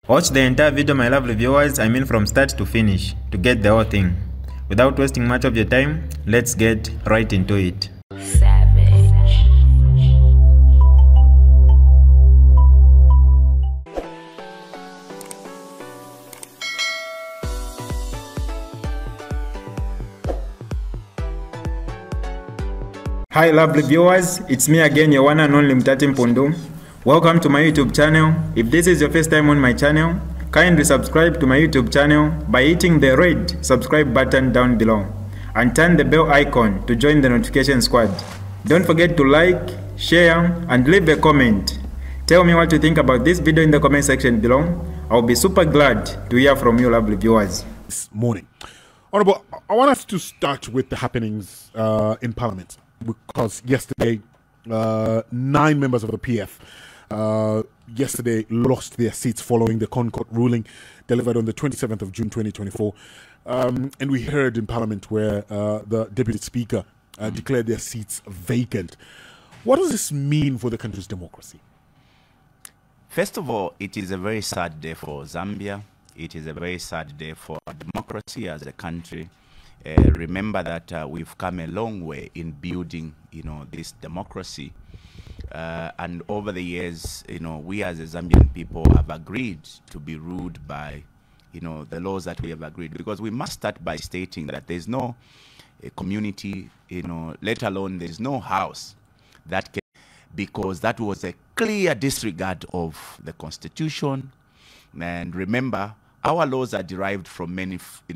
Watch the entire video, my lovely viewers, I mean from start to finish, to get the whole thing. Without wasting much of your time, let's get right into it. Hi lovely viewers, it's me again, your one and only Mutati Mpundu. Welcome to my YouTube channel. If this is your first time on my channel, kindly subscribe to my YouTube channel by hitting the red subscribe button down below and turn the bell icon to join the notification squad. Don't forget to like, share and leave a comment. Tell me what you think about this video in the comment section below. I'll be super glad to hear from you lovely viewers. This morning. Honorable, I want us to start with the happenings in Parliament, because yesterday 9 members of the PF yesterday lost their seats following the Concord ruling delivered on the 27th of June 2024. And we heard in Parliament where the Deputy Speaker declared their seats vacant. What does this mean for the country's democracy? First of all, it is a very sad day for Zambia. It is a very sad day for democracy as a country. Remember that we've come a long way in building, this democracy. And over the years, we as a Zambian people have agreed to be ruled by, the laws that we have agreed. Because we must start by stating that there's no community, let alone there's no house that can, because that was a clear disregard of the Constitution. And remember, our laws are derived from many,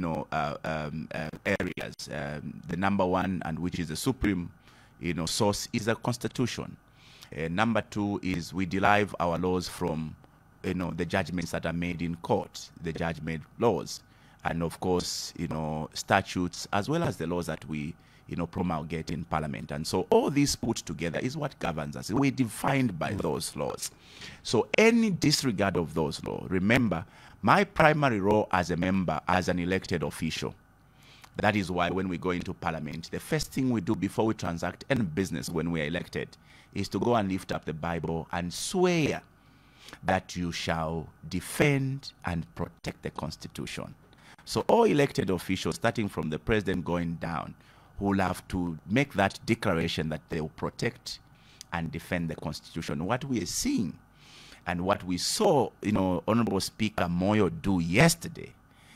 areas. The number one, and which is the supreme, source, is the Constitution. Number two is we derive our laws from, the judgments that are made in court, the judgment laws, and of course, statutes, as well as the laws that we, promulgate in Parliament. And so all this put together is what governs us. We're defined by those laws. So any disregard of those laws, remember, my primary role as a member, as an elected official, that is why when we go into Parliament, the first thing we do before we transact any business when we are elected is to go and lift up the Bible and swear that you shall defend and protect the Constitution. So all elected officials, starting from the president going down, will have to make that declaration that they will protect and defend the Constitution. What we are seeing and what we saw, Honorable Speaker Moyo do yesterday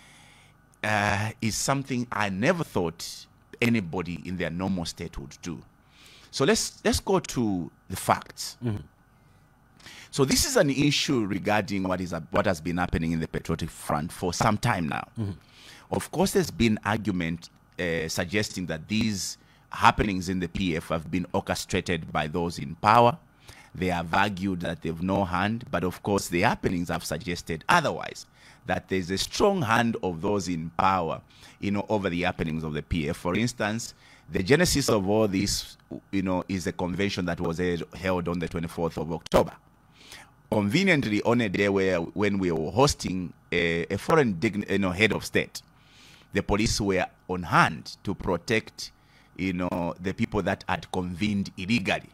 is something I never thought anybody in their normal state would do. So let's go to the facts. So this is an issue regarding what has been happening in the patriotic front for some time now. Of course, there's been argument suggesting that these happenings in the PF have been orchestrated by those in power. They have argued that they've no hand, but of course the happenings have suggested otherwise, that there's a strong hand of those in power, over the happenings of the PF. For instance, the genesis of all this, is a convention that was held on the 24th of October. Conveniently on a day when we were hosting a foreign head of state, the police were on hand to protect, the people that had convened illegally,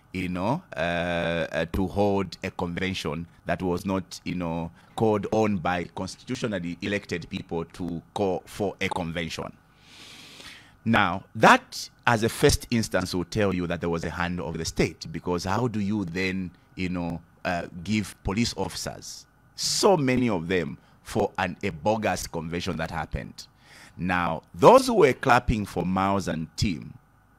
to hold a convention that was not, called on by constitutionally elected people to call for a convention. Now, that as a first instance will tell you that there was a hand of the state, because how do you then, give police officers, so many of them, for a bogus convention that happened? Now, those who were clapping for Miles and team,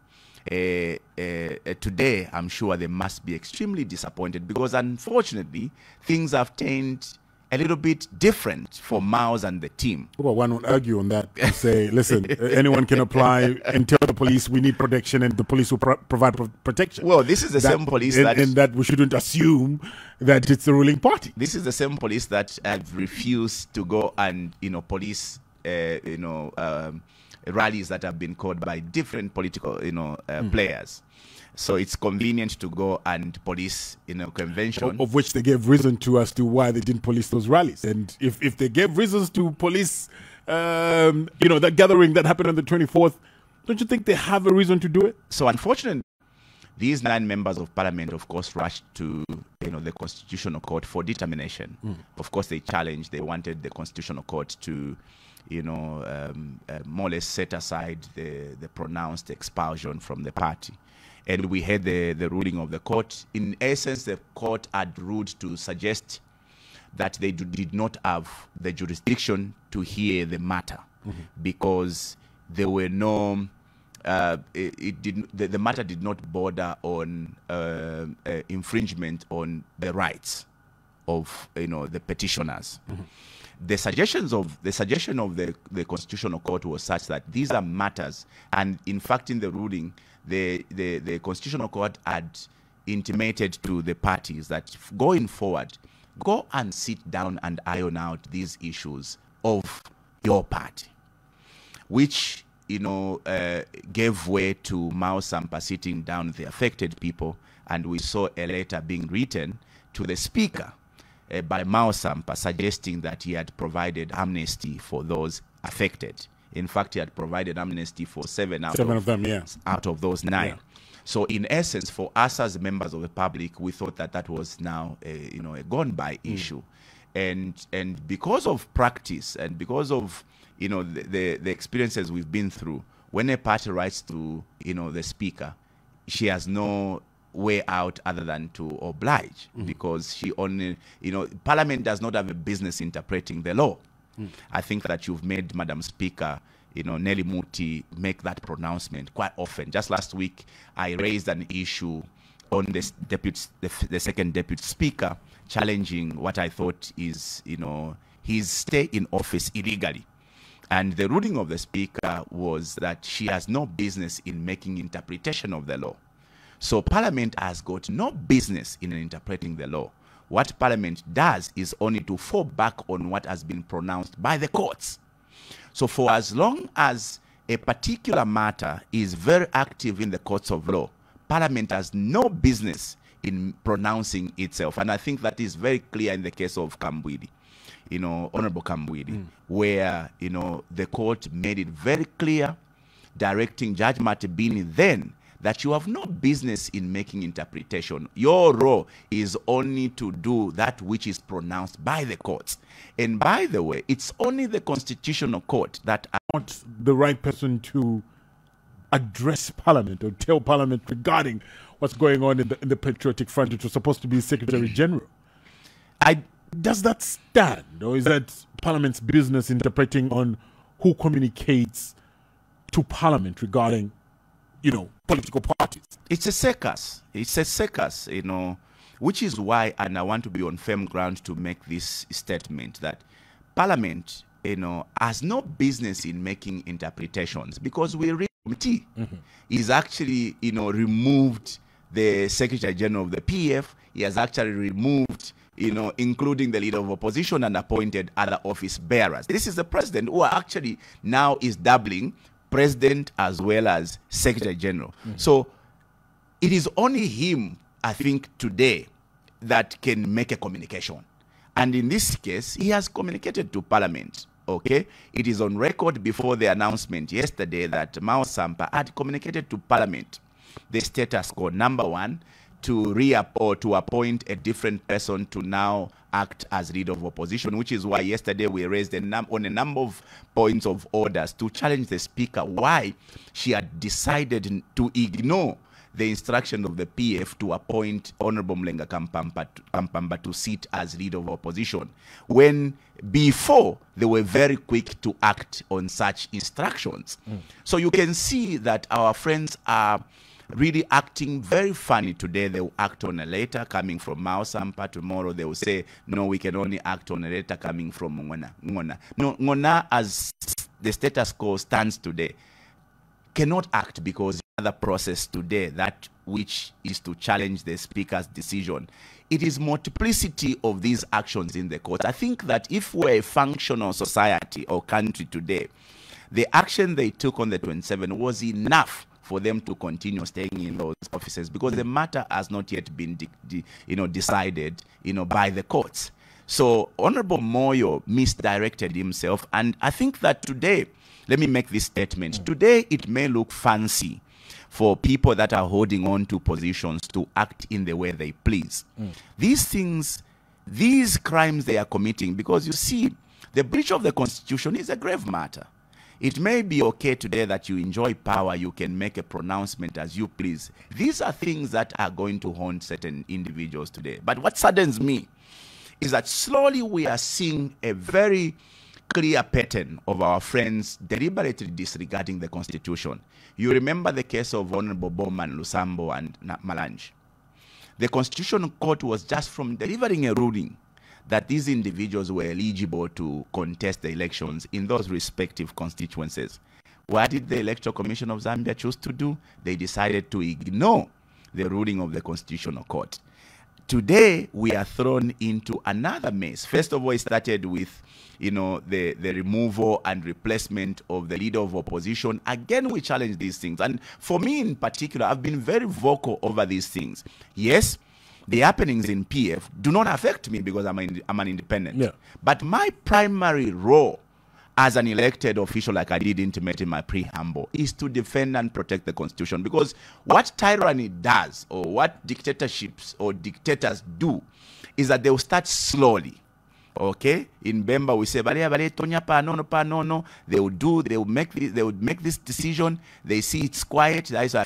today, I'm sure they must be extremely disappointed, because unfortunately, things have turned a little bit different for Miles and the team. Well, one would argue on that and say, listen, anyone can apply and tell the police we need protection, and the police will provide protection. Well, this is the same police and that we shouldn't assume that it's the ruling party. This is the same police that have refused to go and, police, rallies that have been called by different political, players. So it's convenient to go and police, convention. Of which they gave reason to as to why they didn't police those rallies. And if they gave reasons to police, that gathering that happened on the 24th, don't you think they have a reason to do it? So unfortunately, These 9 members of parliament, of course, rushed to the Constitutional Court for determination. Of course, they challenged. They wanted the Constitutional Court to more or less set aside the pronounced expulsion from the party. And we had the ruling of the court. In essence, the court had ruled to suggest that they did not have the jurisdiction to hear the matter because there were no, the matter did not border on infringement on the rights of the petitioners. The suggestion of the Constitutional Court was such that these are matters, and in fact in the ruling the Constitutional Court had intimated to the parties that going forward, go and sit down and iron out these issues of your party, which gave way to Mao Sampa sitting down the affected people, and we saw a letter being written to the speaker by Mao Sampa suggesting that he had provided amnesty for those affected. In fact, he had provided amnesty for 7 out of them, out of those 9. Yeah. So in essence, for us as members of the public, we thought that that was now a gone by issue. And because of practice and because of the experiences we've been through, when a party writes to the speaker, she has no way out other than to oblige, because she only Parliament does not have a business interpreting the law. I think that you've made Madam Speaker Nelly Muti make that pronouncement quite often. Just last week I raised an issue on this the second deputy speaker challenging what I thought is his stay in office illegally. And the ruling of the speaker was that she has no business in making interpretation of the law. So Parliament has got no business in interpreting the law. What Parliament does is only to fall back on what has been pronounced by the courts. So for as long as a particular matter is very active in the courts of law, Parliament has no business in pronouncing itself. And I think that is very clear in the case of Kambwili, Honorable Kambwili, where, the court made it very clear, directing Judge Matibini then that you have no business in making interpretation. Your role is only to do that which is pronounced by the courts. And by the way, it's only the Constitutional Court that are not the right person to address Parliament or tell Parliament regarding what's going on in the Patriotic Front, which was supposed to be Secretary General. Does that stand, or is that Parliament's business interpreting on who communicates to Parliament regarding political parties? It's a circus. It's a circus, which is why, and I want to be on firm ground to make this statement, that Parliament, has no business in making interpretations, because we read committee is actually, removed the Secretary General of the PF. He has actually removed, including the leader of opposition, and appointed other office bearers. This is the president who actually now is doubling president as well as Secretary General. So it is only him, I think, today that can make a communication. And in this case, he has communicated to Parliament. Okay, it is on record before the announcement yesterday that Mao Sampa had communicated to Parliament the status quo. Number one, to appoint a different person to now act as leader of opposition, which is why yesterday we raised on a number of points of orders to challenge the speaker why she had decided to ignore the instruction of the PF to appoint Honorable Mlenga Kampamba to sit as leader of opposition, when before they were very quick to act on such instructions. So you can see that our friends are really acting very funny. Today they will act on a letter coming from Mao Sampa. Tomorrow they will say, no, we can only act on a letter coming from Ngona. No, Ngona, as the status quo stands today, cannot act, because the process today, that which is to challenge the speaker's decision, it is multiplicity of these actions in the court. I think that if we're a functional society or country today, the action they took on the 27th was enough for them to continue staying in those offices, because the matter has not yet been decided by the courts. So Honorable Moyo misdirected himself, and I think that today, let me make this statement. Today it may look fancy for people that are holding on to positions to act in the way they please. These things, these crimes they are committing, because you see, the breach of the Constitution is a grave matter. It may be okay today that you enjoy power, you can make a pronouncement as you please. These are things that are going to haunt certain individuals today. But what saddens me is that slowly we are seeing a very clear pattern of our friends deliberately disregarding the Constitution. You remember the case of Honorable Bowman, Lusambo, and Malange. The Constitutional Court was just from delivering a ruling that these individuals were eligible to contest the elections in those respective constituencies. What did the Electoral Commission of Zambia choose to do? They decided to ignore the ruling of the Constitutional Court. Today, we are thrown into another mess. First of all, it started with, the removal and replacement of the leader of opposition. Again, we challenge these things. And for me in particular, I've been very vocal over these things. Yes, the happenings in PF do not affect me because I'm an independent. Yeah. But my primary role as an elected official, like I did intimate in my preamble, is to defend and protect the Constitution. Because what tyranny does, or what dictatorships or dictators do, is that they will start slowly. Okay, in Bemba we say they will make this decision. They see it's quiet.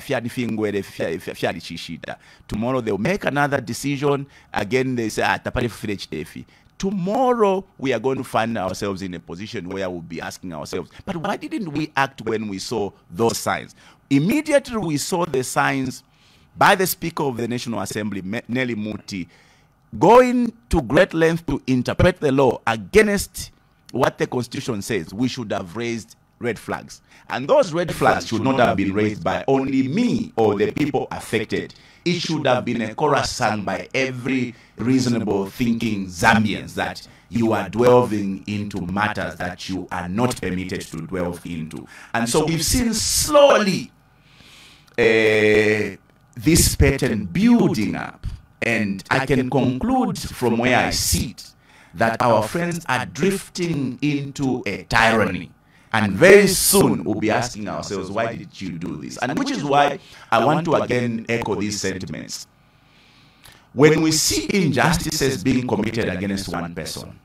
Tomorrow they will make another decision. Again they say tomorrow we are going to find ourselves in a position where we'll be asking ourselves, but why didn't we act when we saw those signs? Immediately we saw the signs by the Speaker of the National Assembly, Nelly Muti, going to great length to interpret the law against what the Constitution says. We should have raised red flags. And those red flags should not have been raised by only me or the people affected. It should have been a chorus sung by every reasonable thinking Zambians that you are delving into matters that you are not permitted to delve into. And so we've seen slowly this pattern building up. And I can conclude from where I sit that our friends are drifting into a tyranny. And very soon we'll be asking ourselves, why did you do this? And which is why I want to again echo these sentiments. When we see injustices being committed against one person,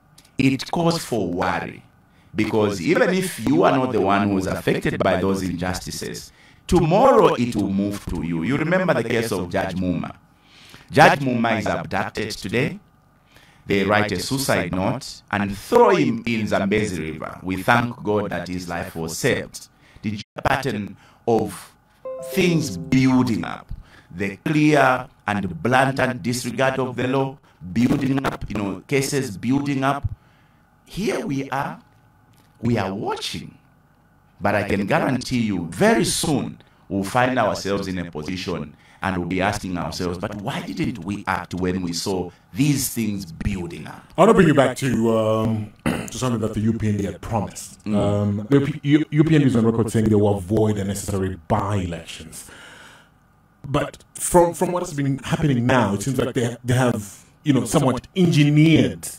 it calls for worry. Because even if you are not the one who is affected by those injustices, tomorrow it will move to you. You remember the case of Judge Muma. Judge Muma is abducted today. They write a suicide note and throw him in Zambezi River. We thank God that his life was saved. The pattern of things building up, the clear and blatant disregard of the law, building up, cases building up. Here we are watching. But I can guarantee you, very soon, we'll find ourselves in a position and we'll be asking ourselves, but why didn't we act when we saw these things building up? I want to bring you back to something that the UPND had promised. The UPND is on record saying they will avoid unnecessary by-elections. But from what has been happening now, it seems like they have somewhat engineered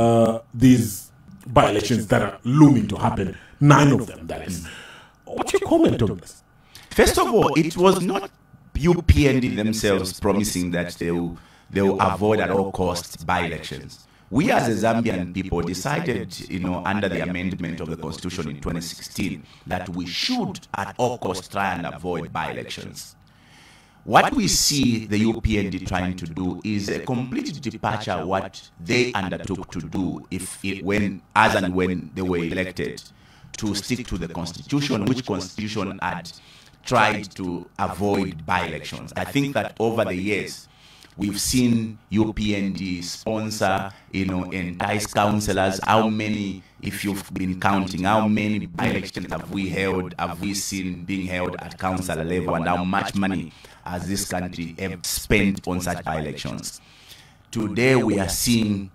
these by-elections that are looming to happen. 9 of them, that is. What's your comment on this? First of all, it was not UPND themselves promising that they will avoid at all costs by-elections. We as a Zambian people decided, under the amendment of the Constitution in 2016, that we should at all costs try and avoid by-elections. What we see the UPND trying to do is a complete departure what they undertook to do when they were elected, to stick to the Constitution, which Constitution had tried to avoid by-elections. I think that over the years, we've seen UPND sponsor, entice councillors. How many, if you've been counting, how many by-elections have we seen being held at council level, and how much money has this country spent on such by-elections? Today we are seeing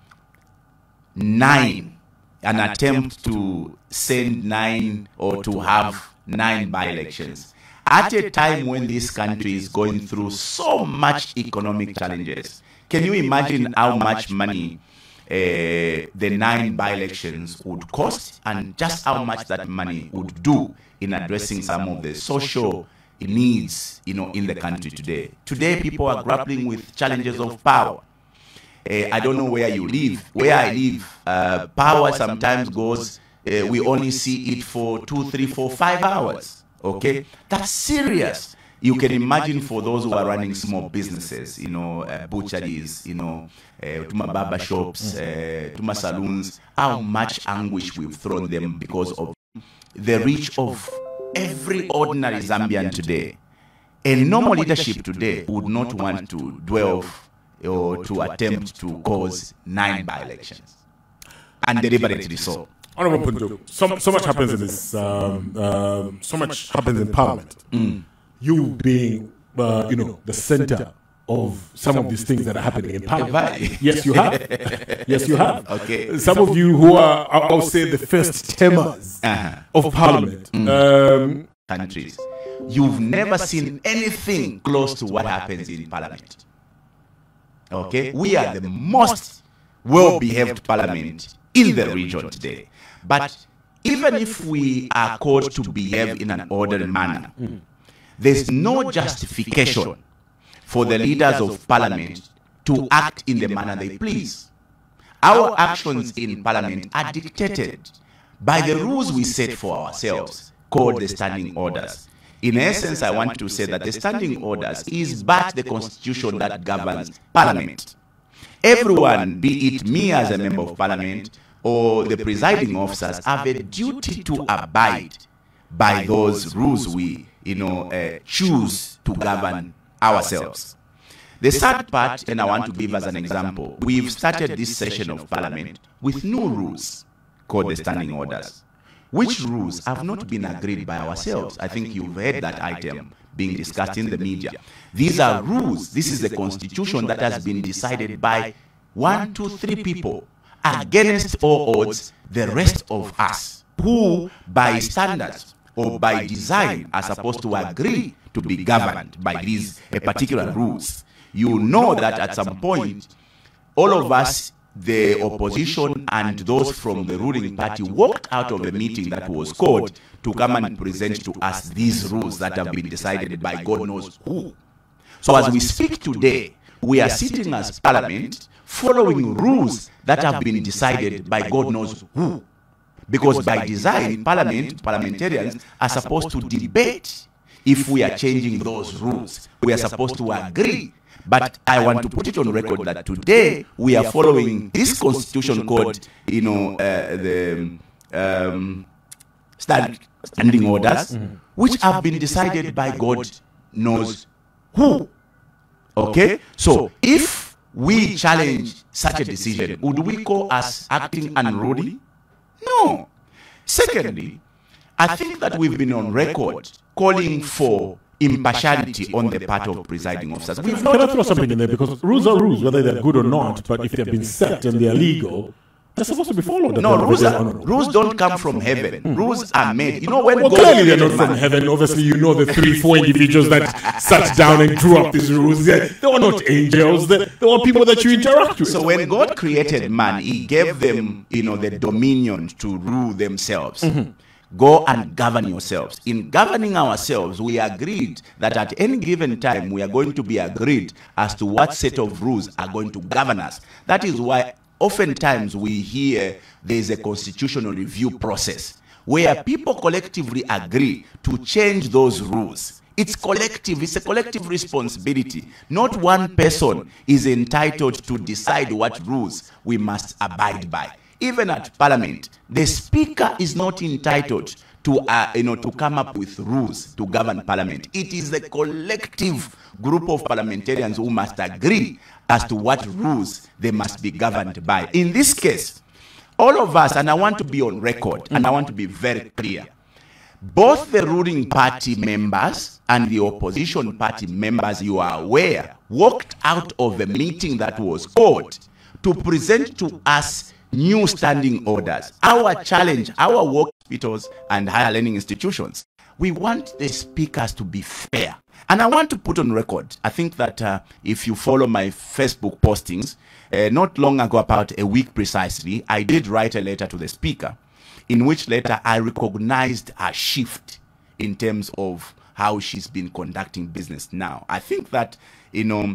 9, an attempt to send 9 or to have 9 by-elections. At a time when this country is going through so much economic challenges, can you imagine how much money the 9 by-elections would cost, and just how much that money would do in addressing some of the social needs, in the country today. Today, people are grappling with challenges of power. I don't know where you live. Where I live, power sometimes goes, we only see it for 2, 3, 4, 5 hours. Okay? That's serious. You can imagine for those who are running small businesses, butcheries, tuma barber shops, tuma saloons, how much anguish we've thrown them because of the reach of every ordinary Zambian today. A normal leadership today would not want to dwell or to attempt to cause 9 by-elections. And deliberately so. Honorable Mpundu, so much happens in this, so much happens in Parliament. You being, the center of some of these things that are happening in Parliament. Yes, you have. Yes, you have. Okay. Some of you who are, I'll say, the first temers of Parliament. Countries. You've never seen anything close to what happens in Parliament. Okay? We are the most well-behaved Parliament in the region today. But even if we are called to behave in an orderly manner, there's no justification for the leaders of Parliament to act in the manner they please. Our actions in Parliament are dictated by the rules we set for ourselves, called the standing orders. In essence, I want to say that the standing orders is but the constitution that governs Parliament. Everyone, be it me as a member of Parliament or the presiding officers, have a duty to abide by those rules we choose to govern ourselves. The third part, and I want to give as an example, we've started this session of Parliament with new rules called the standing orders, which rules have not been agreed by ourselves. I think you've heard that item being discussed in the media. These are rules. This is the constitution that has been decided by 1, 2, 3 people against all odds, the rest of us, who by standards or by design are supposed to agree to be governed by these particular rules. You know that at some point, all of us, the opposition and those from the ruling party, walked out of the meeting that was called to come and present to us these rules that have been decided by God knows who. So as we speak today, we are sitting as Parliament following rules that have been decided by God knows who. Because by design, parliamentarians are supposed to debate if we are changing those rules. We are supposed to agree. But I want to put it on record that today we are following this constitution called, the standing orders, which have been decided by God knows who. Okay? So if we challenge such a decision, would we call us acting unruly? No. Secondly, I think that we've been on record calling for impartiality on the part of presiding officers. Can I throw something in there? Because rules are rules, whether they're good or not, but if they've been set and they're legal, they're supposed to be followed. No, rules don't come from heaven. Rules are made. When clearly they're not from heaven. Obviously, the 3, 4 individuals that sat down and drew up these rules. They were not angels. They were people that you interact with. So when God created man, He gave them, the dominion to rule themselves. Go and govern yourselves. In governing ourselves, we agreed that at any given time, we are going to be agreed as to what set of rules are going to govern us. That is why oftentimes we hear there is a constitutional review process where people collectively agree to change those rules. It's collective. It's a collective responsibility. Not one person is entitled to decide what rules we must abide by. Even at Parliament, the Speaker is not entitled to come up with rules to govern Parliament. It is the collective group of parliamentarians who must agree as to what rules they must be governed by. In this case, all of us, and I want to be on record, and I want to be very clear, both the ruling party members and the opposition party members, you are aware, walked out of the meeting that was called to present to us new standing orders. Our challenge, our work hospitals and higher learning institutions, we want the speakers to be fair. And I want to put on record, I think that if you follow my Facebook postings, not long ago, about a week precisely, I did write a letter to the speaker, in which letter I recognized a shift in terms of how she's been conducting business now. I think that, you know,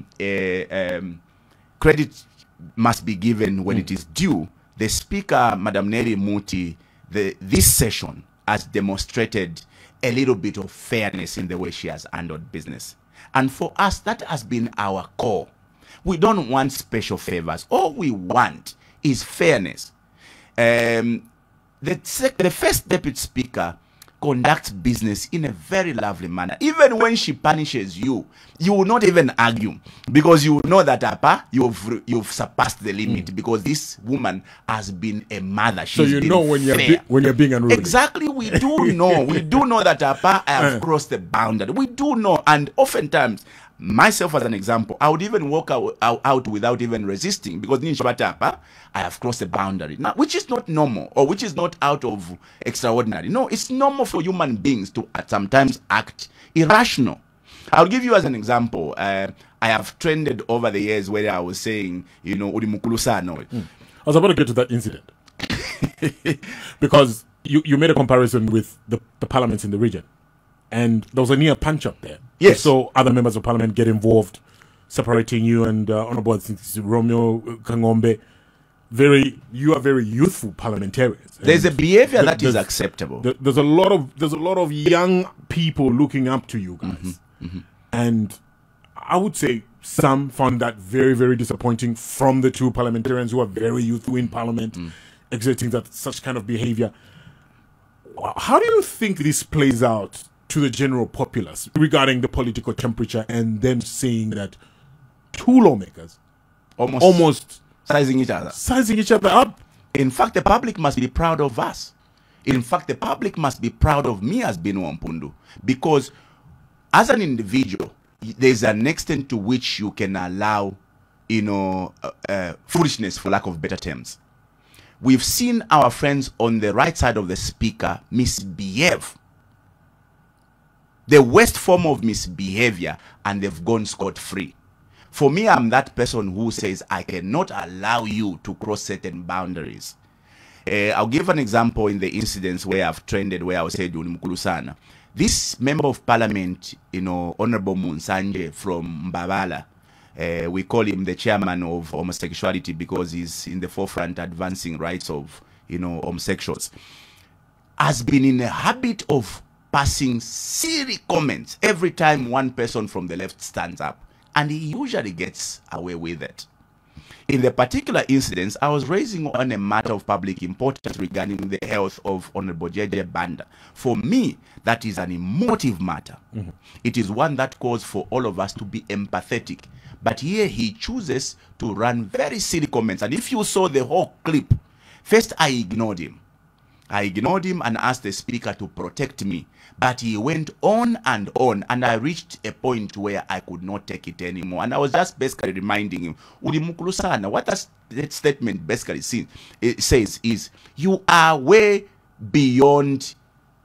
credit must be given when it is due. The speaker, Madam Nelly Muti, this session has demonstrated a little bit of fairness in the way she has handled business. And for us, that has been our core. We don't want special favors. All we want is fairness. The first deputy speaker conducts business in a very lovely manner. Even when she punishes you, you will not even argue, because you know that Apa, you've surpassed the limit, because this woman has been a mother. She's so you know when you're being unruly. Exactly, we do know. We do know that Apa, I have crossed the boundary. We do know, and oftentimes, myself as an example, I would even walk out without even resisting, because I have crossed the boundary. Now, which is not normal, or which is not out of extraordinary. No, it's normal for human beings to sometimes act irrational. I'll give you as an example. I have trended over the years where I was saying, you know, I was about to get to that incident. Because you made a comparison with the parliaments in the region. And there was a near punch-up there. Yes. So other members of parliament get involved, separating you and Honorable Romeo Kangombe. You are very youthful parliamentarians. There's a behavior that is acceptable. There's a lot of young people looking up to you guys. And I would say some found that very, very disappointing from the two parliamentarians who are very youthful in parliament, exerting such kind of behavior. How do you think this plays out to the general populace regarding the political temperature, and them seeing that two lawmakers almost sizing each other up? In fact, the public must be proud of us. In fact, the public must be proud of me as Binu Mpundu, because as an individual, there's an extent to which you can allow, you know, foolishness, for lack of better terms. We've seen our friends on the right side of the speaker misbehave. The worst form of misbehavior, and they've gone scot-free. For me, I'm that person who says I cannot allow you to cross certain boundaries. I'll give an example in the incidents where I've trended, where I was said Mkulusana. This member of parliament, you know, Honorable Munsanje from Mbabala, we call him the chairman of homosexuality, because he's in the forefront advancing rights of, you know, homosexuals, has been in a habit of passing silly comments every time one person from the left stands up, and he usually gets away with it. In the particular incidents, I was raising on a matter of public importance regarding the health of Honorable JJ Banda. For me, that is an emotive matter. It is one that calls for all of us to be empathetic. But here he chooses to run very silly comments. And if you saw the whole clip, first I ignored him. And asked the speaker to protect me. But he went on, and I reached a point where I could not take it anymore. And I was just basically reminding him, Udimukulusana, what that statement basically says is, you are way beyond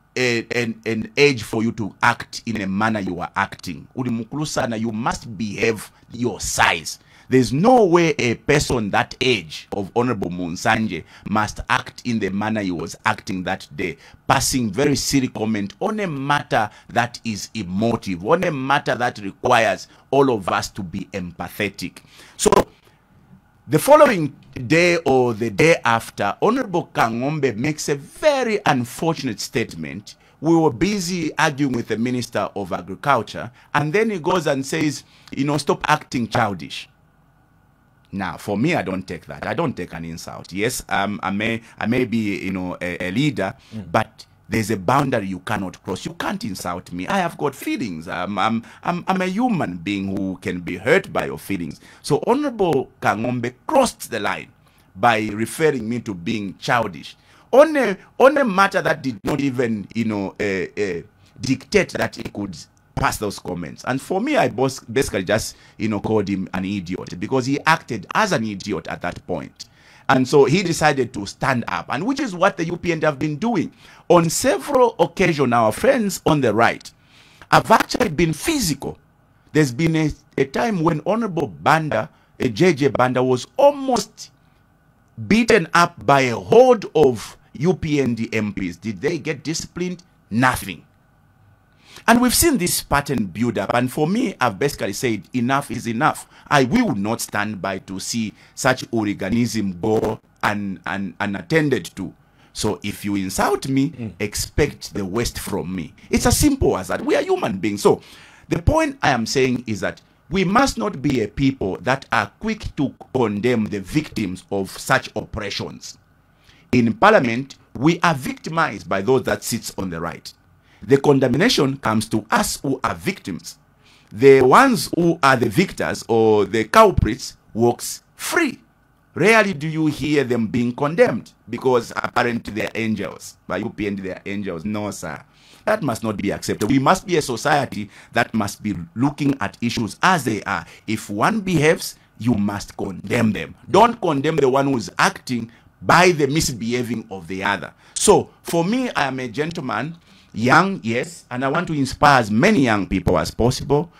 an age for you to act in a manner you are acting. Udimukulusana, you must behave your size. There's no way a person that age of Honorable Munsanje must act in the manner he was acting that day, passing very silly comment on a matter that is emotive, on a matter that requires all of us to be empathetic. So the following day or the day after, Honorable Kangombe makes a very unfortunate statement. We were busy arguing with the Minister of Agriculture, and then he goes and says, you know, stop acting childish. Now, for me, I don't take that. I don't take an insult. Yes, I may be, you know, a leader, but there's a boundary you cannot cross. You can't insult me. I have got feelings. I'm a human being who can be hurt by your feelings. So Honorable Kangombe crossed the line by referring me to being childish on a matter that did not even, you know, dictate that he could pass those comments. And for me, I basically just, you know, called him an idiot, because he acted as an idiot at that point. And so he decided to stand up, and which is what the UPN have been doing. On several occasions, our friends on the right have actually been physical. There's been a time when Honorable Banda, JJ Banda, was almost beaten up by a horde of UPND MPs. Did they get disciplined? Nothing. And we've seen this pattern build up. And for me, I've basically said enough is enough. I will not stand by to see such hooliganism go unattended to. So if you insult me, expect the worst from me. It's as simple as that. We are human beings. So the point I am saying is that we must not be a people that are quick to condemn the victims of such oppressions. In Parliament, we are victimized by those that sits on the right. The condemnation comes to us who are victims. The ones who are the victors or the culprits walks free. Rarely do you hear them being condemned because apparently they are angels. By UPND they are angels. No, sir. That must not be accepted. We must be a society that must be looking at issues as they are. If one behaves, you must condemn them. Don't condemn the one who is acting by the misbehaving of the other. So, for me, I am a gentleman, young, yes, and I want to inspire as many young people as possible.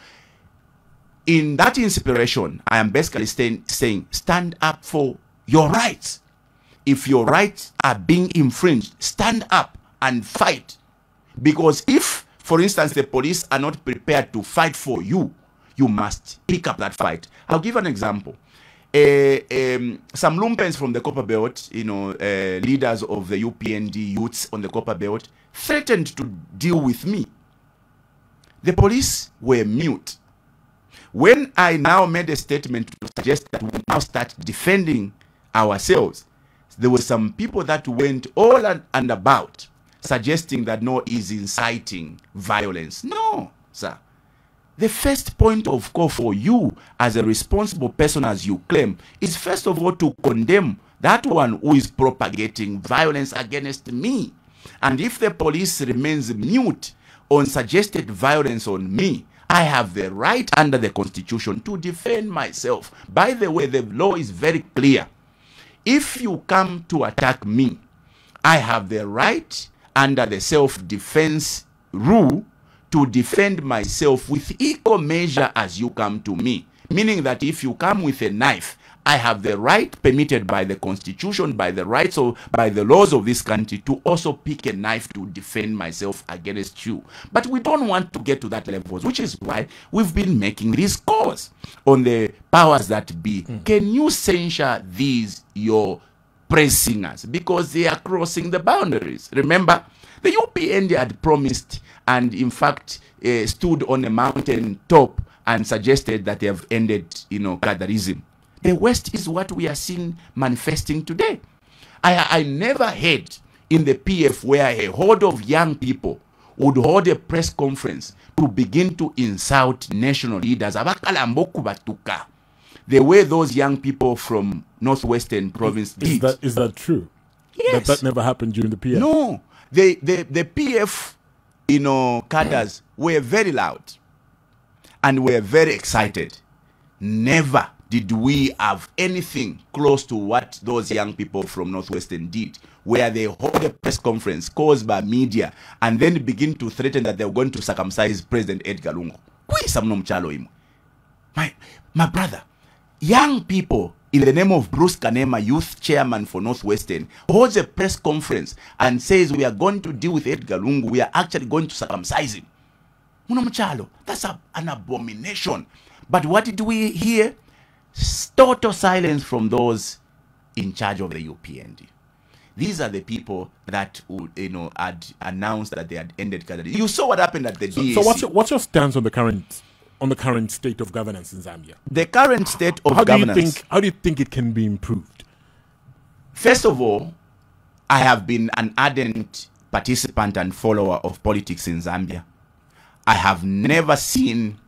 In that inspiration, I am basically saying, stand up for your rights. If your rights are being infringed, stand up and fight. Because if, for instance, the police are not prepared to fight for you, you must pick up that fight. I'll give an example. Some lumpens from the Copper Belt, leaders of the UPND youths on the Copper Belt, threatened to deal with me. The police were mute. When I now made a statement to suggest that we now start defending ourselves, there were some people that went all and about suggesting that no, is inciting violence. No, sir. The first point of call for you as a responsible person, as you claim, is first of all to condemn that one who is propagating violence against me. And if the police remains mute on suggested violence on me, I have the right under the Constitution to defend myself. By the way, the law is very clear. If you come to attack me, I have the right under the self-defense rule to defend myself with equal measure as you come to me. Meaning that if you come with a knife, I have the right permitted by the Constitution, by the rights of, by the laws of this country to also pick a knife to defend myself against you. But we don't want to get to that level, which is why we've been making these calls on the powers that be. Can you censure these, your praise singers? Because they are crossing the boundaries. Remember, the UPND had promised and in fact stood on a mountain top and suggested that they have ended, Kadarism. The West is what we are seeing manifesting today. I never heard in the PF where a horde of young people would hold a press conference to begin to insult national leaders. The way those young people from Northwestern province did. Is that true? Yes. That never happened during the PF? No. The PF, cadres were very loud and were very excited. Never did we have anything close to what those young people from Northwestern did, where they hold a press conference caused by media and then begin to threaten that they were going to circumcise President Edgar Lungu. My brother, young people in the name of Bruce Kanema, youth chairman for Northwestern, holds a press conference and says we are going to deal with Edgar Lungu, we are actually going to circumcise him. That's an abomination. But what did we hear? Total silence from those in charge of the UPND. These are the people that had announced that they had ended Kadari. You saw what happened at the DAC. So what's your stance on the current state of governance in Zambia? The current state of governance. How do you think it can be improved? First of all, I have been an ardent participant and follower of politics in Zambia. I have never seen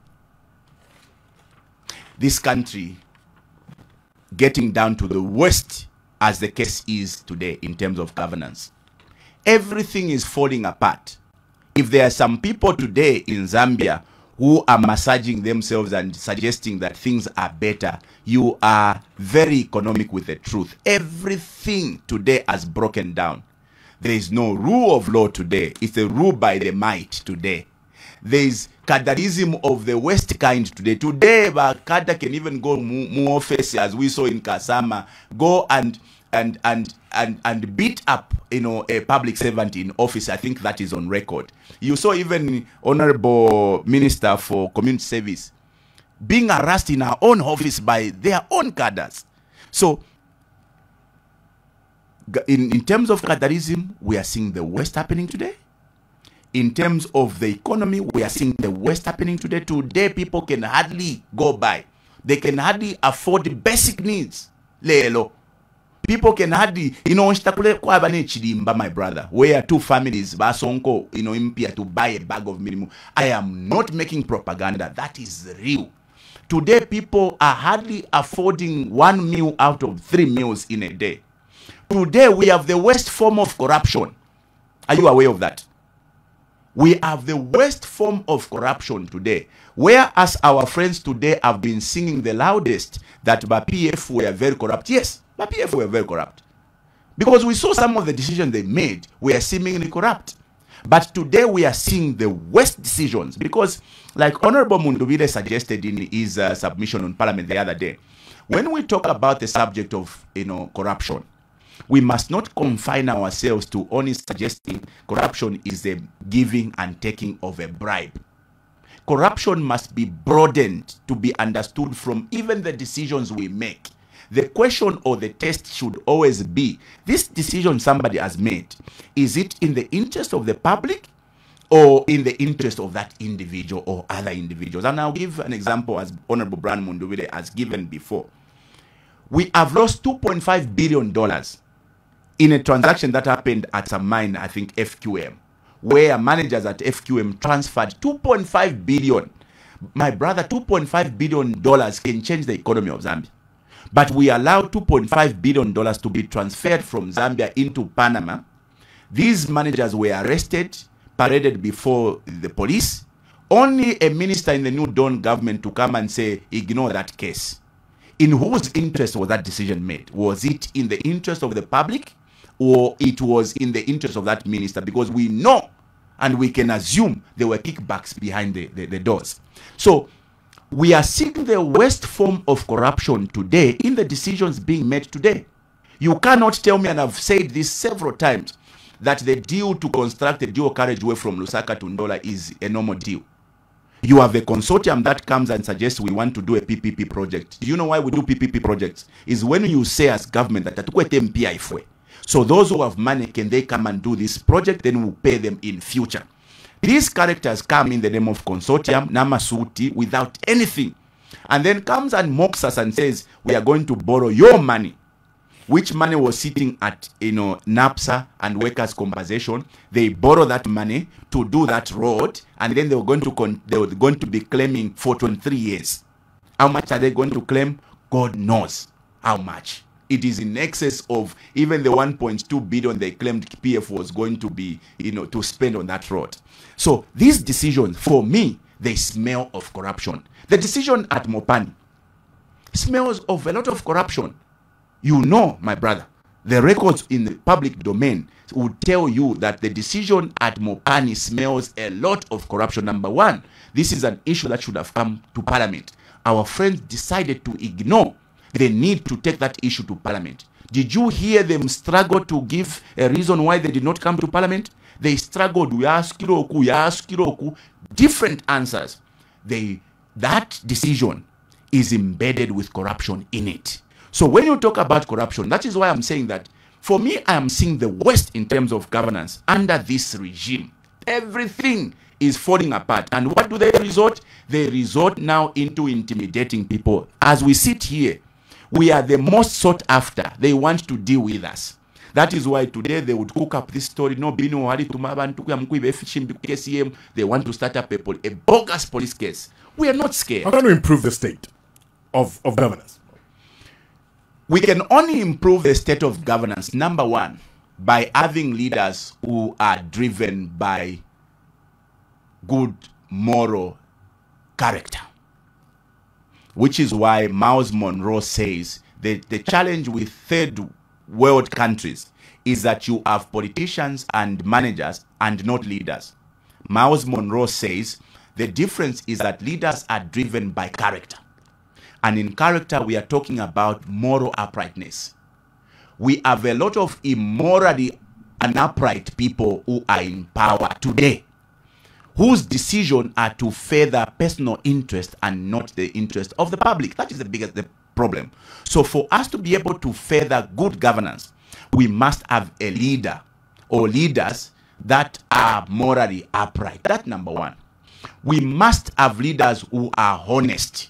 this country getting down to the worst as the case is today in terms of governance. Everything is falling apart. If there are some people today in Zambia who are massaging themselves and suggesting that things are better, you are very economic with the truth. Everything today has broken down. There is no rule of law today. It's a rule by the might today. There is Kadarism of the West kind today. Today, Kada can even go more office, as we saw in Kasama, go and and beat up, a public servant in office. I think that is on record. You saw even Honorable Minister for Community Service being harassed in her own office by their own cadres. So, in terms of cadreism, we are seeing the worst happening today. In terms of the economy, we are seeing the worst happening today. Today, people can hardly go by. They can hardly afford the basic needs. Lelo. People can hardly, my brother, where two families, basonko, impia to buy a bag of minimum. I am not making propaganda. That is real. Today, people are hardly affording 1 meal out of 3 meals in a day. Today, we have the worst form of corruption. Are you aware of that? We have the worst form of corruption today. Whereas our friends today have been singing the loudest that PF were very corrupt. Yes, PF were very corrupt. Because we saw some of the decisions they made were seemingly corrupt. But today we are seeing the worst decisions. Because like Honorable Mpundu suggested in his submission on Parliament the other day, when we talk about the subject of corruption, we must not confine ourselves to only suggesting corruption is the giving and taking of a bribe. Corruption must be broadened to be understood from even the decisions we make. The question or the test should always be, this decision somebody has made, is it in the interest of the public or in the interest of that individual or other individuals? And I'll give an example as Honorable Brian Mpundu has given before. We have lost $2.5 billion in a transaction that happened at a mine, I think FQM, where managers at FQM transferred $2.5 billion. My brother, $2.5 billion can change the economy of Zambia. But we allowed $2.5 billion to be transferred from Zambia into Panama. These managers were arrested, paraded before the police. Only a minister in the New Dawn government to come and say, ignore that case. In whose interest was that decision made? Was it in the interest of the public? Or it was in the interest of that minister? Because we know and we can assume there were kickbacks behind the doors. So we are seeing the worst form of corruption today in the decisions being made today. You cannot tell me, and I've said this several times, that the deal to construct a dual carriageway from Lusaka to Ndola is a normal deal. You have a consortium that comes and suggests we want to do a PPP project. Do you know why we do PPP projects? Is when you say as government that MPI. So those who have money, can they come and do this project? Then we'll pay them in future. These characters come in the name of consortium, Namasuti, without anything. And then comes and mocks us and says, we are going to borrow your money. Which money was sitting at, NAPSA and workers' compensation. They borrow that money to do that road. And then they were going to be claiming for 23 years. How much are they going to claim? God knows how much. It is in excess of even the 1.2 billion they claimed PF was going to be, to spend on that road. So these decisions, for me, they smell of corruption. The decision at Mopani smells of a lot of corruption. You know, my brother, the records in the public domain would tell you that the decision at Mopani smells a lot of corruption. Number one, this is an issue that should have come to Parliament. Our friends decided to ignore the need to take that issue to Parliament. Did you hear them struggle to give a reason why they did not come to Parliament? They struggled. We ask Kiroku, different answers. That decision is embedded with corruption in it. So when you talk about corruption, that is why I'm saying that, for me, I am seeing the worst in terms of governance under this regime. Everything is falling apart. And what do they resort? They resort now into intimidating people. As we sit here, we are the most sought after. They want to deal with us. That is why today they would cook up this story. They want to start up a bogus police case. We are not scared. How can we improve the state of governance? We can only improve the state of governance, number one, by having leaders who are driven by good moral character. Which is why Miles Monroe says that the challenge with third world countries is that you have politicians and managers and not leaders. Miles Monroe says the difference is that leaders are driven by character. And in character, we are talking about moral uprightness. we have a lot of immorally and upright people who are in power today, whose decisions are to further personal interest and not the interest of the public. That is the problem. So for us to be able to further good governance, we must have a leader or leaders that are morally upright. That's number one. We must have leaders who are honest.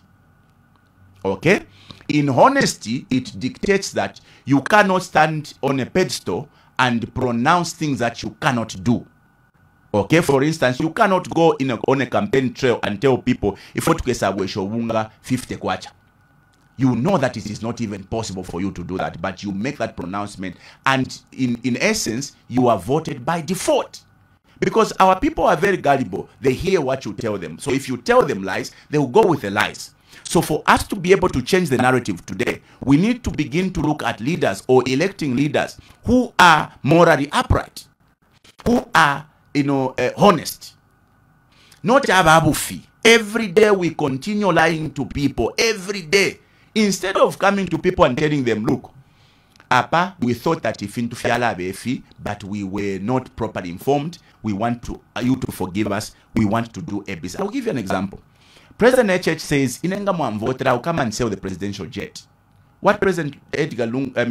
Okay? In honesty, it dictates that you cannot stand on a pedestal and pronounce things that you cannot do. Okay, for instance, you cannot go on a campaign trail and tell people, if you wunga 50 kwacha. You know that it is not even possible for you to do that, but you make that pronouncement, and in essence, you are voted by default. Because our people are very gullible. They hear what you tell them. So if you tell them lies, they will go with the lies. So for us to be able to change the narrative today, we need to begin to look at leaders or electing leaders who are morally upright, who are, honest. Not ababufi. Every day we continue lying to people. Every day. Instead of coming to people and telling them, look, Apa, we thought that if into fiala befi, but we were not properly informed. We want you to forgive us. We want to do a business. I'll give you an example. President HH says, Inenga Mwamvotera, I'll come and sell the presidential jet. What President Edgar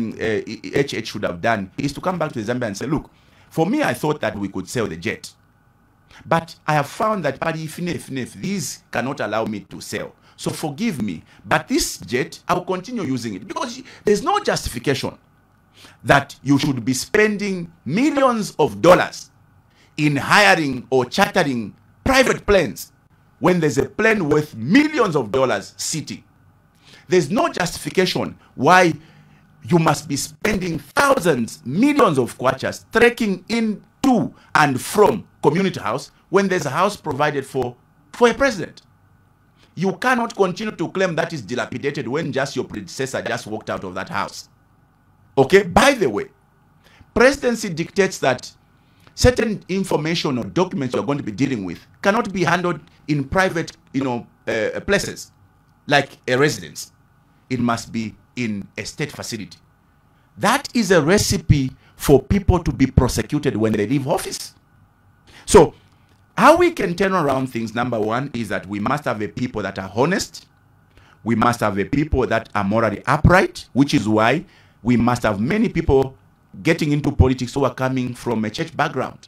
HH should have done is to come back to Zambia and say, look, for me, I thought that we could sell the jet. But I have found that these cannot allow me to sell. So forgive me. But this jet, I will continue using it. Because there's no justification that you should be spending millions of dollars in hiring or chartering private planes when there's a plane worth millions of dollars sitting. There's no justification why you must be spending thousands, millions of kwachas trekking into and from community house when there's a house provided for a president. You cannot continue to claim that is dilapidated when just your predecessor just walked out of that house. Okay, by the way, presidency dictates that certain information or documents you're going to be dealing with cannot be handled in private, places, like a residence. It must be in a state facility. That is a recipe for people to be prosecuted when they leave office. So, how we can turn around things, number one, is that we must have a people that are honest. We must have a people that are morally upright, which is why we must have many people getting into politics who are coming from a church background.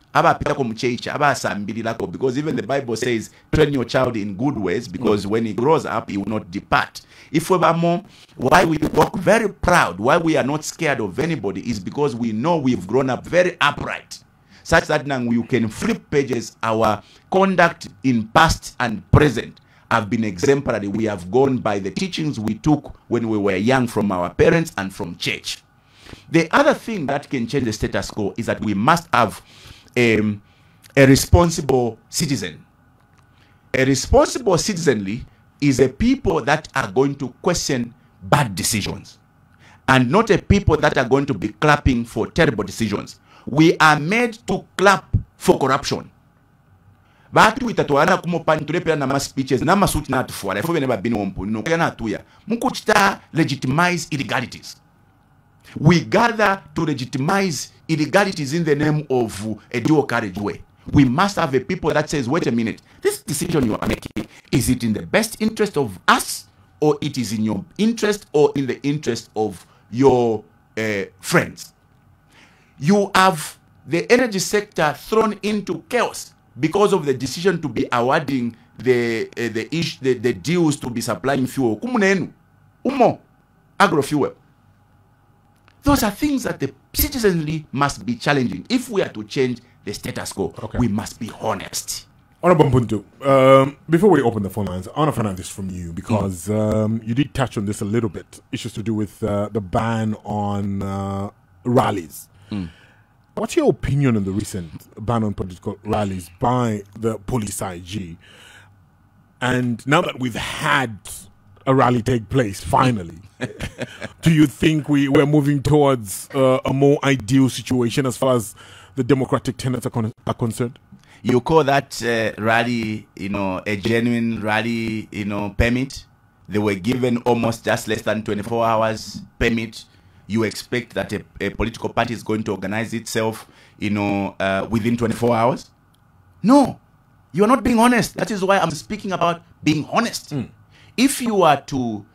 Because even the Bible says, train your child in good ways, because when he grows up, he will not depart. If we are more, why we walk very proud, why we are not scared of anybody, is because we know we've grown up very upright, such that now you can flip pages. Our conduct in past and present have been exemplary. We have gone by the teachings we took when we were young from our parents and from church. The other thing that can change the status quo is that we must have a responsible citizen. A responsible citizenry is a people that are going to question bad decisions, and not a people that are going to be clapping for terrible decisions. We are made to clap for corruption. Batu itatuana kumopani tulepela na speeches na masuti na tufuara. Ifo never been Mpundu no kana tuya. Mukuchita legitimize illegalities. We gather to legitimize illegalities in the name of a dual carriageway. We must have a people that says, wait a minute, this decision you are making, is it in the best interest of us, or it is in your interest or in the interest of your friends? You have the energy sector thrown into chaos because of the decision to be awarding the deals to be supplying fuel. Agrofuel. Those are things that the citizenry must be challenging. If we are to change the status quo, we must be honest. Honorable Mpundu, before we open the phone lines, I want to find out this from you, because you did touch on this a little bit. Issues to do with the ban on rallies. What's your opinion on the recent ban on political rallies by the police IG? And now that we've had a rally take place, finally, do you think we're moving towards a more ideal situation as far as the democratic tenets are concerned? You call that rally, a genuine rally, permit? They were given almost just less than 24 hours permit you expect that a political party is going to organize itself, within 24 hours? No, you're not being honest. That is why I'm speaking about being honest. If you are to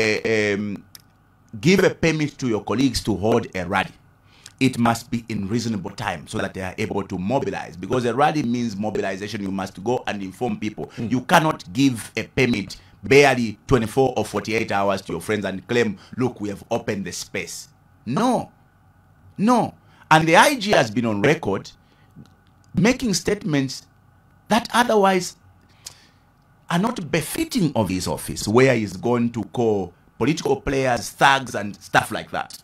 give a permit to your colleagues to hold a rally, it must be in reasonable time so that they are able to mobilize. Because a rally means mobilization. You must go and inform people. You cannot give a permit barely 24 or 48 hours to your friends and claim, look, we have opened the space. No. And the IG has been on record making statements that otherwise are not befitting of his office, where he's going to call political players thugs and stuff like that.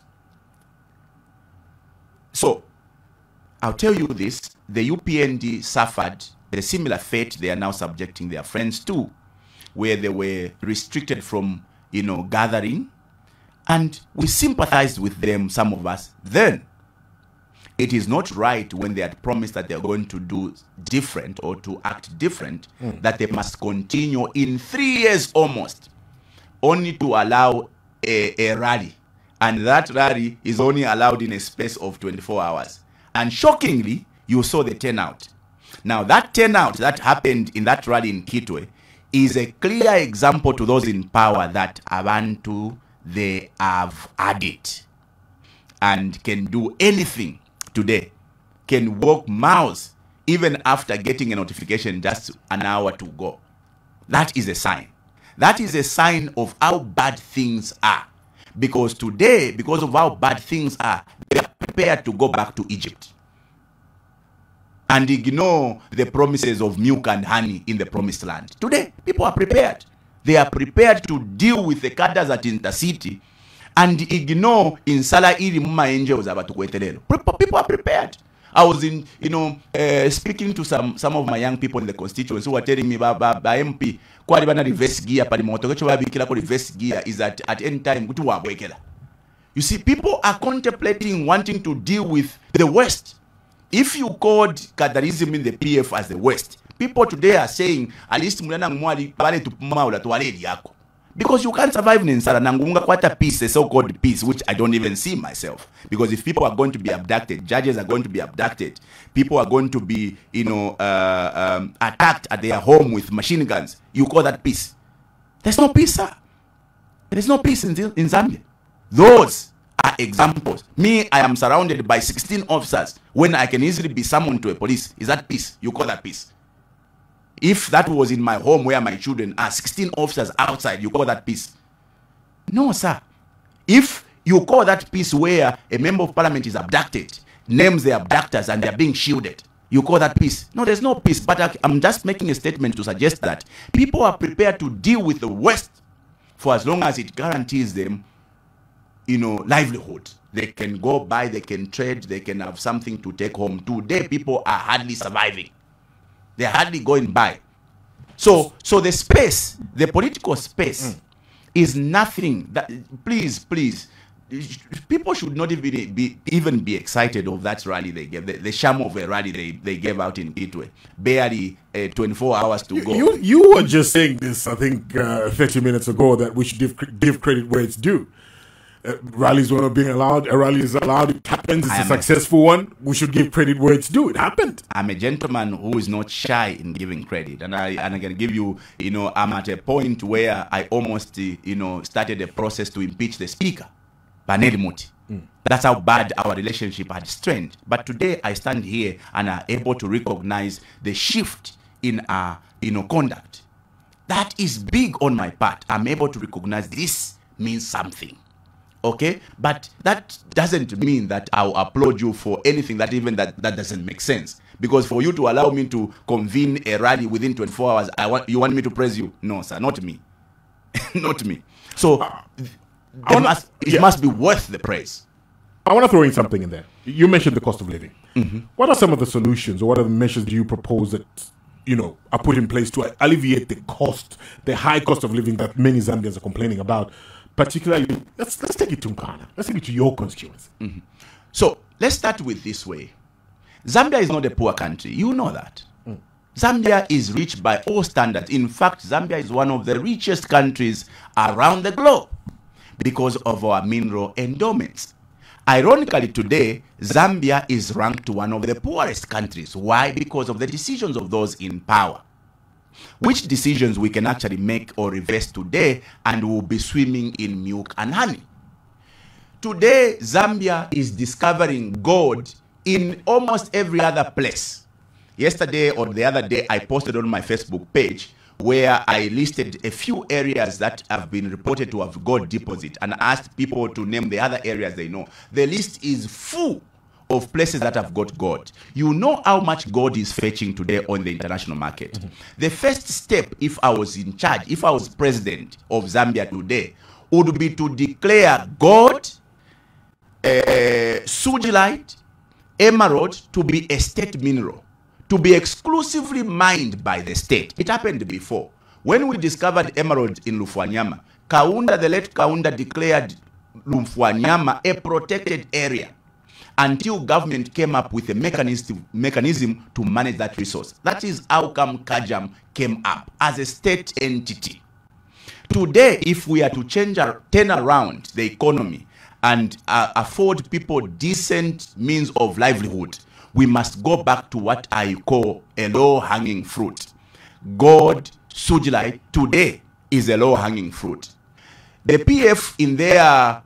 So, I'll tell you this, the UPND suffered a similar fate they are now subjecting their friends to, where they were restricted from, gathering, and we sympathized with them, some of us, then. It is not right when they had promised that they're going to do different or to act different, that they must continue in 3 years almost, only to allow a rally. And that rally is only allowed in a space of 24 hours. And shockingly, you saw the turnout. Now, that turnout that happened in that rally in Kitwe is a clear example to those in power that Abantu, they have had it and can do anything today, can walk miles even after getting a notification just an hour to go. That is a sign. That is a sign of how bad things are. Because today, because of how bad things are, they are prepared to go back to Egypt and ignore the promises of milk and honey in the promised land. Today, people are prepared. They are prepared to deal with the cadres at intercity and ignore in Sala Iri Muma Angels about people are prepared. I was speaking to some of my young people in the constituency who were telling me about MP reverse gear reverse gear is at any time. You see, people are contemplating wanting to deal with the West. If you called Kadarism in the PF as the West, people today are saying at least because you can't survive in Nsala Nangunga Kwata peace, a so-called peace, which I don't even see myself. Because if people are going to be abducted, judges are going to be abducted, people are going to be, attacked at their home with machine guns, you call that peace? There's no peace, sir. There is no peace in Zambia. Those are examples. Me, I am surrounded by 16 officers when I can easily be summoned to a police. Is that peace? You call that peace? If that was in my home where my children are, 16 officers outside, you call that peace? No, sir. If you call that peace where a member of parliament is abducted, names the abductors and they're being shielded, you call that peace? No, there's no peace. But I'm just making a statement to suggest that people are prepared to deal with the West for as long as it guarantees them, livelihood. They can go buy, they can trade, they can have something to take home. Today, people are hardly surviving. They're hardly going by. So the space, the political space, is nothing that, please, people should not even be excited of that rally they gave, the sham of a rally they gave out in Kitwe. Barely 24 hours to go. You were just saying this, I think, 30 minutes ago, that we should give credit where it's due. Rallies were not being allowed. A rally is allowed. It happens. It's a successful one. We should give credit where it's due. It happened. I'm a gentleman who is not shy in giving credit, and I can give you. I'm at a point where I almost started a process to impeach the speaker, Baneli Muti. That's how bad our relationship had strained. But today I stand here and are able to recognize the shift in our conduct. That is big on my part. I'm able to recognize this means something. Okay, but that doesn't mean that I'll applaud you for anything that doesn't make sense. Because for you to allow me to convene a rally within 24 hours, you want me to praise you? No, sir, not me. Not me. So it must be worth the praise. I want to throw in something in there. You mentioned the cost of living. What are some of the solutions, or what are the measures do you propose that are put in place to alleviate the high cost of living that many Zambians are complaining about? Particularly, let's take it to Mkana. Let's take it to your constituents. So let's start with this way. Zambia is not a poor country. You know that. Zambia is rich by all standards. In fact, Zambia is one of the richest countries around the globe because of our mineral endowments. Ironically, today, Zambia is ranked one of the poorest countries. Why? Because of the decisions of those in power. Which decisions we can actually make or reverse today, and we'll be swimming in milk and honey. Today, Zambia is discovering gold in almost every other place. Yesterday or the other day, I posted on my Facebook page where I listed a few areas that have been reported to have gold deposit and asked people to name the other areas they know. The list is full of places that have got gold. You know how much gold is fetching today on the international market. Mm-hmm. The first step, if I was in charge, if I was president of Zambia today, would be to declare gold, sugilite, emerald to be a state mineral, to be exclusively mined by the state. It happened before. When we discovered emerald in Lufwanyama, Kaunda, the late Kaunda, declared Lufwanyama a protected area until government came up with a mechanism to manage that resource. That is how come Kajam came up as a state entity. Today, if we are to turn around the economy and afford people decent means of livelihood, we must go back to what I call a low-hanging fruit. Gold, sugilite, today is a low-hanging fruit. The PF, in their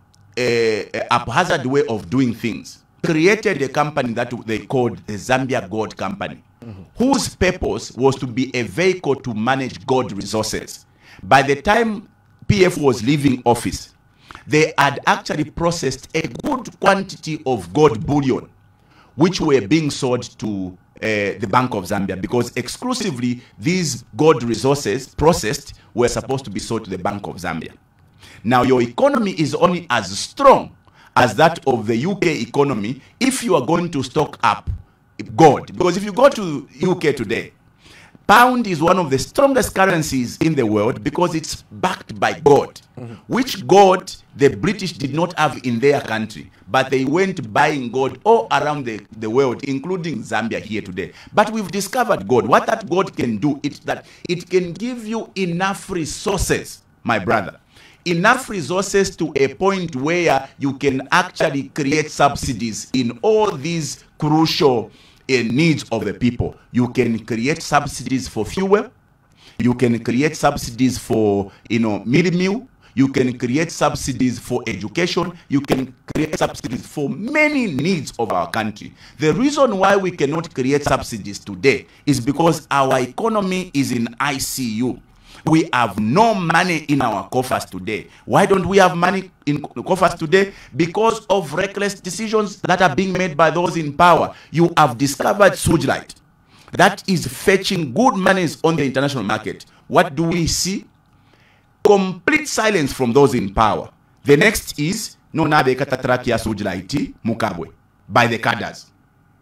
haphazard way of doing things, created a company that they called the Zambia Gold Company, whose purpose was to be a vehicle to manage gold resources. By the time PF was leaving office, they had actually processed a good quantity of gold bullion, which were being sold to the Bank of Zambia, because exclusively these gold resources processed were supposed to be sold to the Bank of Zambia. Now, your economy is only as strong as that of the UK economy if you are going to stock up gold. Because if you go to UK today, pound is one of the strongest currencies in the world because it's backed by gold, which gold the British did not have in their country, but they went buying gold all around the world, including Zambia here today. But we've discovered gold. What that gold can do is that it can give you enough resources, my brother, enough resources to a point where you can actually create subsidies in all these crucial needs of the people. You can create subsidies for fuel. You can create subsidies for, mealie meal. You can create subsidies for education. You can create subsidies for many needs of our country. The reason why we cannot create subsidies today is because our economy is in ICU. We have no money in our coffers today. Why don't we have money in coffers today? Because of reckless decisions that are being made by those in power. You have discovered sugilite. That is fetching good monies on the international market. What do we see? Complete silence from those in power. The next is, no, na bekata traki ya sugilite Mukabwe by the cadres.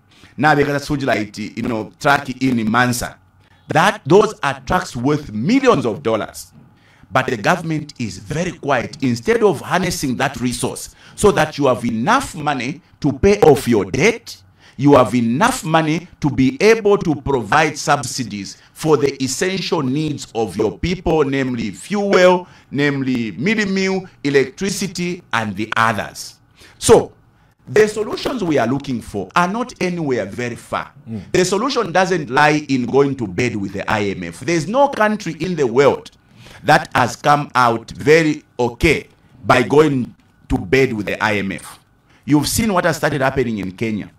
Na bekata sugilite, traki in Mansa. Those are trucks worth millions of dollars. But the government is very quiet. Instead of harnessing that resource so that you have enough money to pay off your debt, you have enough money to be able to provide subsidies for the essential needs of your people, namely fuel, namely mealie meal, electricity, and the others. So, the solutions we are looking for are not anywhere very far. The solution doesn't lie in going to bed with the IMF. There's no country in the world that has come out very okay by going to bed with the IMF. You've seen what has started happening in Kenya.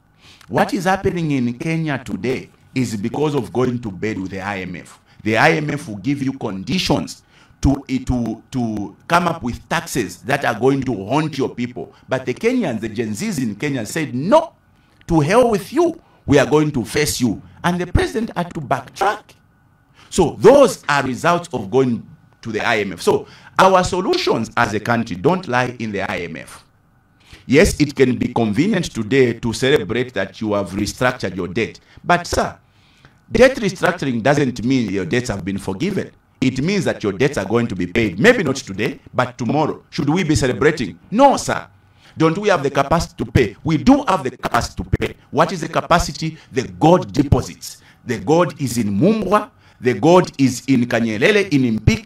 What is happening in Kenya today is because of going to bed with the IMF. The IMF will give you conditions to come up with taxes that are going to haunt your people. But the Kenyans, the Gen Zs in Kenya said, no, to hell with you. We are going to face you. And the president had to backtrack. So those are results of going to the IMF. So our solutions as a country don't lie in the IMF. Yes, it can be convenient today to celebrate that you have restructured your debt. But sir, debt restructuring doesn't mean your debts have been forgiven. It means that your debts are going to be paid. Maybe not today, but tomorrow. Should we be celebrating? No, sir. Don't we have the capacity to pay? We do have the capacity to pay. What is the capacity? The gold deposits. The gold is in Mumbwa. The gold is in Kanyelele, in Mpika.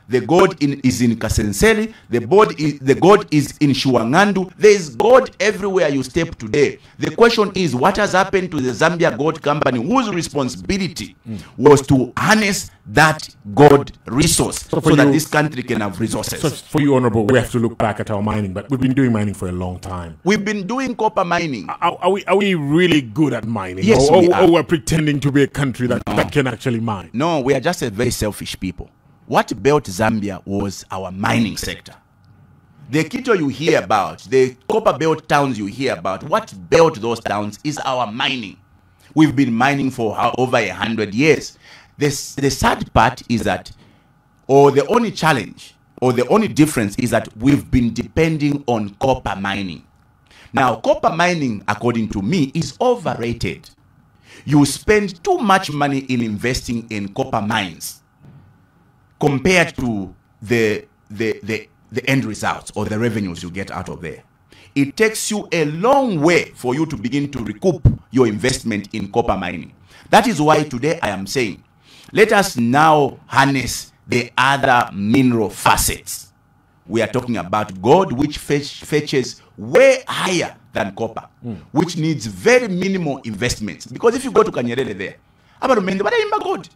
The gold is in Kasenseli. The gold is in Shuangandu. There is gold everywhere you step today. The question is, what has happened to the Zambia Gold Company, whose responsibility was to harness that gold resource so that this country can have resources? So for you, Honorable, we have to look back at our mining, but we've been doing mining for a long time. We've been doing copper mining. Are we really good at mining? Yes, or, we are. Or we're pretending to be a country that can actually mine? No, we are just a very selfish people. What built Zambia was our mining sector. The Quito you hear about, the copper belt towns you hear about, what built those towns is our mining. We've been mining for over 100 years. The sad part is that, or the only challenge, or the only difference is that we've been depending on copper mining. Now, copper mining, according to me, is overrated. You spend too much money in investing in copper mines compared to the end results or the revenues you get out of there. It takes you a long way for you to begin to recoup your investment in copper mining. That is why today I am saying, let us now harness the other mineral facets. We are talking about gold, which fetches way higher than copper, which needs very minimal investments. Because if you go to Kanyerere there, gold.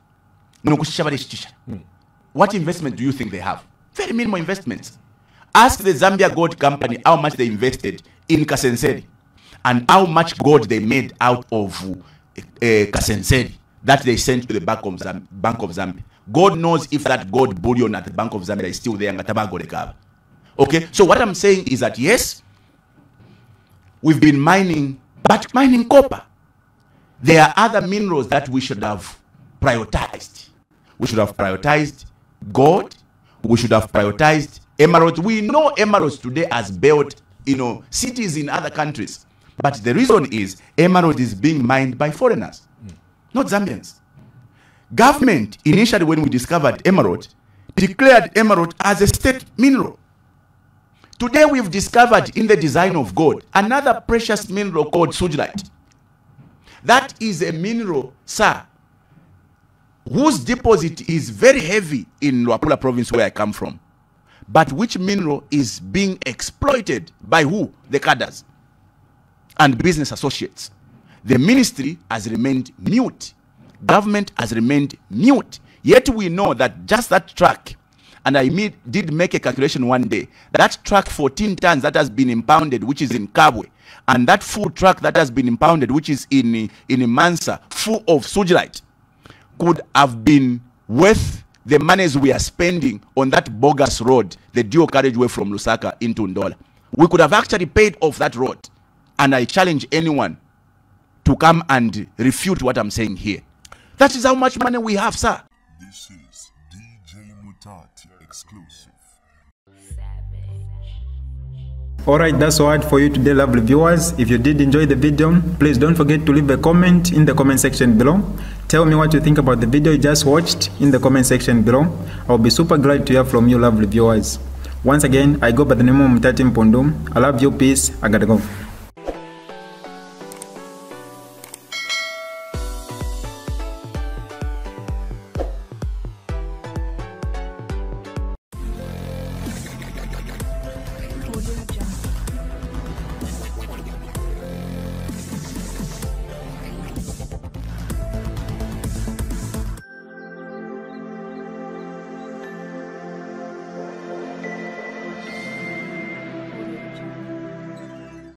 What investment do you think they have? Very minimal investments. Ask the Zambia Gold Company how much they invested in Kasenseli and how much gold they made out of Kasenseli that they sent to the Bank of Zambia. God knows if that gold bullion at the Bank of Zambia is still there. Okay, so what I'm saying is that yes, we've been mining, but mining copper. There are other minerals that we should have prioritized. We should have prioritized gold. We should have prioritized emeralds. We know emeralds today has built, cities in other countries. But the reason is emerald is being mined by foreigners, not Zambians. Government, initially when we discovered emerald, declared emerald as a state mineral. Today we've discovered in the design of gold another precious mineral called sugilite. That is a mineral, sir, whose deposit is very heavy in Luapula province where I come from. But which mineral is being exploited by who? The cadres and business associates. The ministry has remained mute. Government has remained mute. Yet we know that just that track, and I did make a calculation one day, that track 14 tons that has been impounded, which is in Kabwe, and that full truck that has been impounded, which is in Mansa, full of sugilite, could have been worth the monies we are spending on that bogus road, the dual carriageway from Lusaka into Ndola. We could have actually paid off that road. And I challenge anyone to come and refute what I'm saying here. That is how much money we have, sir. This is DJ Mutati exclusive. Alright, that's all for you today, lovely viewers. If you did enjoy the video, please don't forget to leave a comment in the comment section below. Tell me what you think about the video you just watched in the comment section below. I'll be super glad to hear from you, lovely viewers. Once again, I go by the name of Mutati Mpundu. I love you, peace, I gotta go.